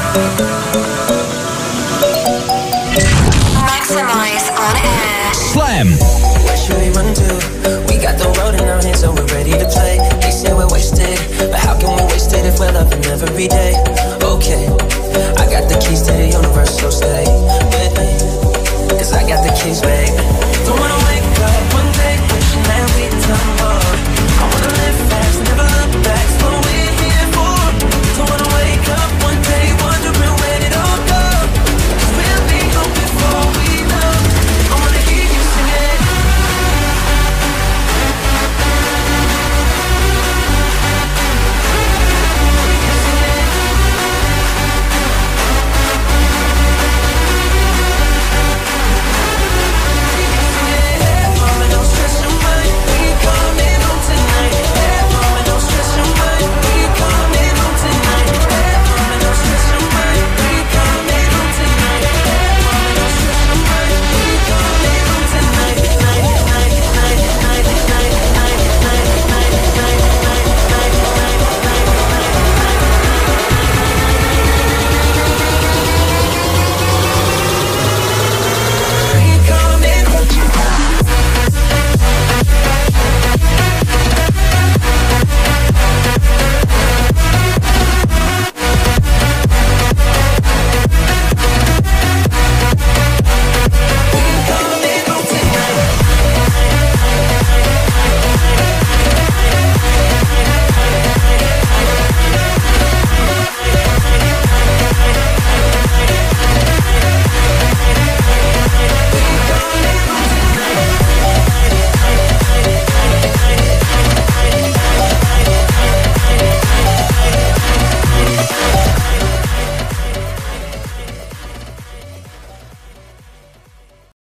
Maximize on air. Slam. Where should we run to? We got the road in our hands, so we're ready to play. They say we're wasted, but how can we waste it if we're loving every day? Okay, I got the keys to the universe, so stay with me, 'cause I got the keys, babe. Don't wanna wake